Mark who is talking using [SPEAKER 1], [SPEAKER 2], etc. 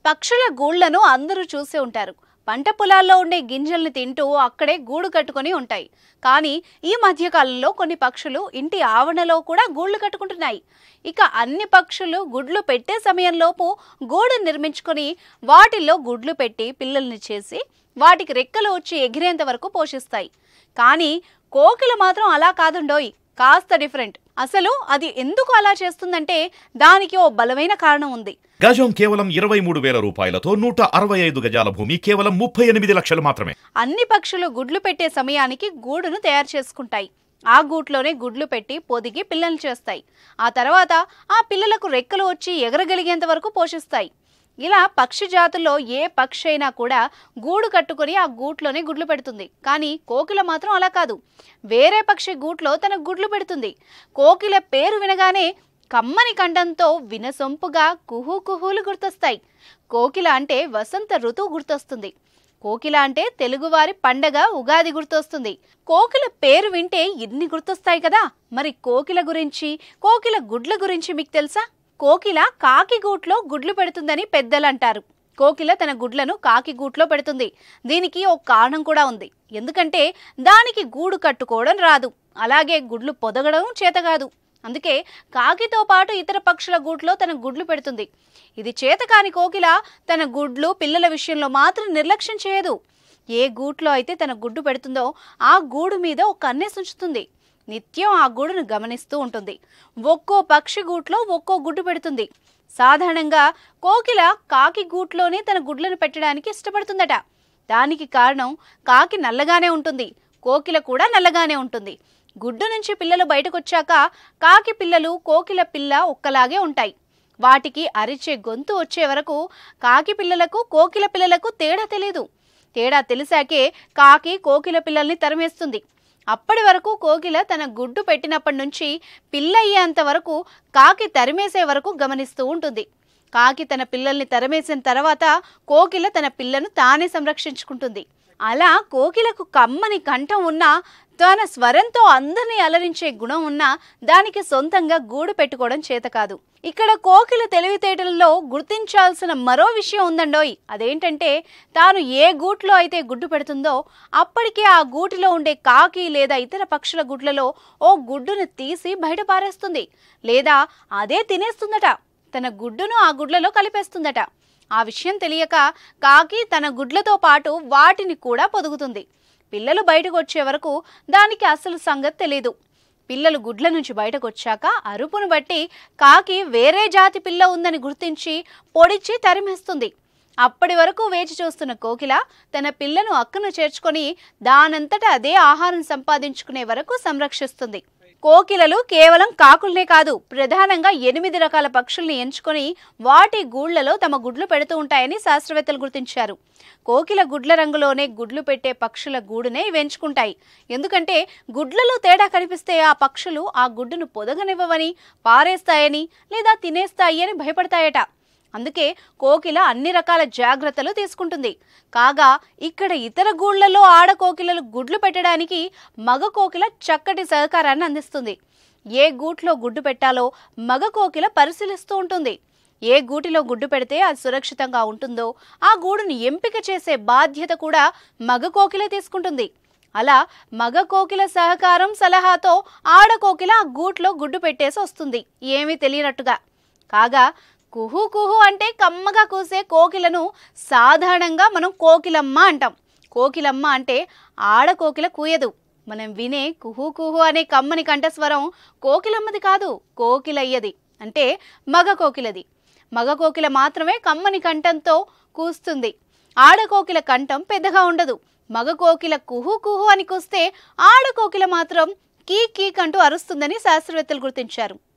[SPEAKER 1] పక్షుల గూళ్లను అందరూ చూసే ఉంటారు. పంట పొలాల్లో ఉండే గింజల్ని తింటూ అక్కడే గూడు కట్టుకొని ఉంటాయి. కానీ ఈ మధ్య కాలంలో కొన్ని పక్షులు ఇంటి ఆవరణలో కూడా గూళ్ళు కట్టుకుంటున్నాయి. ఇక అన్ని పక్షులు గుడ్లు పెట్టే సమయంలోపు గూడు నిర్మించుకొని వాటిల్లో గుడ్లు పెట్టి పిల్లల్ని చేసి వాటికి రెక్కలు వచ్చి ఎగిరేంత వరకు పోషిస్తాయి. కానీ కోకిల మాత్రం అలా కాదుండోయ్, కాస్త డిఫరెంట్. అసలు అది ఎందుకు అలా చేస్తుందంటే దానికి ఓ బలమైన కారణం ఉంది.
[SPEAKER 2] గజం కేవలం 23,000 రూపాయలతో 165 గజాల భూమి కేవలం 38 లక్షలు మాత్రమే.
[SPEAKER 1] అన్ని పక్షులు గుడ్లు పెట్టే సమయానికి గూడును తయారు చేసుకుంటాయి. ఆ గూట్లోనే గుడ్లు పెట్టి పొదిగి పిల్లల్ని చేస్తాయి. ఆ తర్వాత ఆ పిల్లలకు రెక్కలు వచ్చి ఎగరగలిగేంత వరకు పోషిస్తాయి. ఇలా పక్షి జాతుల్లో ఏ పక్షి అయినా కూడా గూడు కట్టుకుని ఆ గూట్లోనే గుడ్లు పెడుతుంది. కానీ కోకిల మాత్రం అలా కాదు. వేరే పక్షి గూట్లో తన గుడ్లు పెడుతుంది. కోకిల పేరు వినగానే కమ్మని కంఠంతో వినసొంపుగా కుహూ కుహూలు గుర్తొస్తాయి. కోకిల అంటే వసంత ఋతువు గుర్తొస్తుంది. కోకిల అంటే తెలుగువారి పండగ ఉగాది గుర్తొస్తుంది. కోకిల పేరు వింటే ఇన్ని గుర్తొస్తాయి కదా. మరి కోకిల గురించి, కోకిల గుడ్ల గురించి మీకు తెలుసా? కోకిల కాకి గూట్లో గుడ్లు పెడుతుందని పెద్దలు అంటారు. కోకిల తన గుడ్లను కాకి గూట్లో పెడుతుంది. దీనికి ఒక కారణం కూడా ఉంది. ఎందుకంటే దానికి గూడు కట్టుకోవడం రాదు, అలాగే గుడ్లు పొదగడం చేతకాదు. అందుకే కాకితో పాటు ఇతర పక్షుల గూట్లో తన గుడ్లు పెడుతుంది. ఇది చేతకాని కోకిల తన గుడ్లు పిల్లల విషయంలో మాత్రం నిర్లక్ష్యం చేయదు. ఏ గూట్లో అయితే తన గుడ్డు పెడుతుందో ఆ గూడు మీద ఒక కన్నేసి ఉంచుతుంది. నిత్యం ఆ గూడును గమనిస్తూ ఉంటుంది. ఒక్కో పక్షి గూట్లో ఒక్కో గుడ్డు పెడుతుంది. సాధారణంగా కోకిల కాకి గూట్లోనే తన గుడ్లను పెట్టడానికి ఇష్టపడుతుందట. దానికి కారణం కాకి నల్లగానే ఉంటుంది, కోకిల కూడా నల్లగానే ఉంటుంది. గుడ్డు నుంచి పిల్లలు బయటకొచ్చాక కాకి పిల్లలు కోకిల పిల్ల ఒక్కలాగే ఉంటాయి. వాటికి అరిచే గొంతు వచ్చే వరకు కాకి పిల్లలకు కోకిల పిల్లలకు తేడా తెలీదు. తేడా తెలిసాకే కాకి కోకిల పిల్లల్ని తరిమేస్తుంది. అప్పటి వరకు కోకిల తన గుడ్డు పెట్టినప్పటి నుంచి పిల్ల అయ్యేంత వరకు కాకి తరిమేసే వరకు గమనిస్తూ ఉంటుంది. కాకి తన పిల్లల్ని తరిమేసిన తర్వాత కోకిల తన పిల్లను తానే సంరక్షించుకుంటుంది. అలా కోకిలకు కమ్మని కంఠం ఉన్నా, తన స్వరంతో అందరినీ అలరించే గుణం ఉన్నా దానికి సొంతంగా గూడు పెట్టుకోవడం చేత కాదు. ఇక్కడ కోకిల తెలివితేటలలో గుర్తించాల్సిన మరో విషయం ఉందండోయ్. అదేంటంటే తాను ఏ గూట్లో అయితే గుడ్డు పెడుతుందో అప్పటికే ఆ గూటిలో ఉండే కాకి లేదా ఇతర పక్షుల గుడ్లలో ఓ గుడ్డును తీసి బయట పారేస్తుంది, లేదా అదే తినేస్తుందట. తన గుడ్డును ఆ గుడ్లలో కలిపేస్తుందట. ఆ విషయం తెలియక కాకి తన గుడ్లతో పాటు వాటిని కూడా పొదుగుతుంది. పిల్లలు బయటకు వచ్చే వరకు దానికి అసలు సంగతి తెలీదు. పిల్లలు గుడ్ల నుంచి బయటకు వచ్చాక అరుపును బట్టి కాకి వేరే జాతి పిల్ల ఉందని గుర్తించి పొడిచి తరిమేస్తుంది. అప్పటి వరకు వేచి చూస్తున్న కోకిల తన పిల్లను అక్కను చేర్చుకొని దానంతట అదే ఆహారం సంపాదించుకునే వరకు సంరక్షిస్తుంది. కోకిలలు కేవలం కాకుల్నే కాదు, ప్రధానంగా 8 రకాల పక్షుల్ని ఎంచుకొని వాటి గూళ్లలో తమ గుడ్లు పెడుతూ ఉంటాయని శాస్త్రవేత్తలు గుర్తించారు. కోకిల గుడ్ల రంగులోనే గుడ్లు పెట్టే పక్షుల గూడునే ఇవి ఎంచుకుంటాయి. ఎందుకంటే గుడ్లలో తేడా కనిపిస్తే ఆ పక్షులు ఆ గుడ్డును పొదగనివ్వవని, పారేస్తాయని లేదా తినేస్తాయి అని భయపడతాయట. అందుకే కోకిల అన్ని రకాల జాగ్రత్తలు తీసుకుంటుంది. కాగా ఇక్కడ ఇతర గూళ్లలో ఆడకోకిలలు గుడ్లు పెట్టడానికి మగ కోకిల చక్కటి సహకారాన్ని అందిస్తుంది. ఏ గూట్లో గుడ్డు పెట్టాలో మగ కోకిల పరిశీలిస్తూ ఉంటుంది. ఏ గూటిలో గుడ్డు పెడితే అది సురక్షితంగా ఉంటుందో ఆ గూడును ఎంపిక చేసే బాధ్యత కూడా మగ కోకిల తీసుకుంటుంది. అలా మగ కోకిల సహకారం సలహాతో ఆడకోకిల ఆ గూట్లో గుడ్డు పెట్టేసి వస్తుంది, ఏమీ తెలియనట్టుగా. కాగా కుహూ కుహూ అంటే కమ్మగా కూసే కోకిలను సాధారణంగా మనం కోకిలమ్మ అంటాం. కోకిలమ్మ అంటే ఆడకోకిల కూయదు. మనం వినే కుహూ కుహూ అనే కమ్మని కంఠస్వరం కోకిలమ్మది కాదు, కోకిలయ్యది, అంటే మగ కోకిలది. మగ కోకిల మాత్రమే కమ్మని కంఠంతో కూస్తుంది. ఆడకోకిల కంఠం పెద్దగా ఉండదు. మగ కోకిల కుహూ కుహూ అని కూస్తే ఆడకోకిల మాత్రం కీ కీక్ అంటూ అరుస్తుందని శాస్త్రవేత్తలు గుర్తించారు.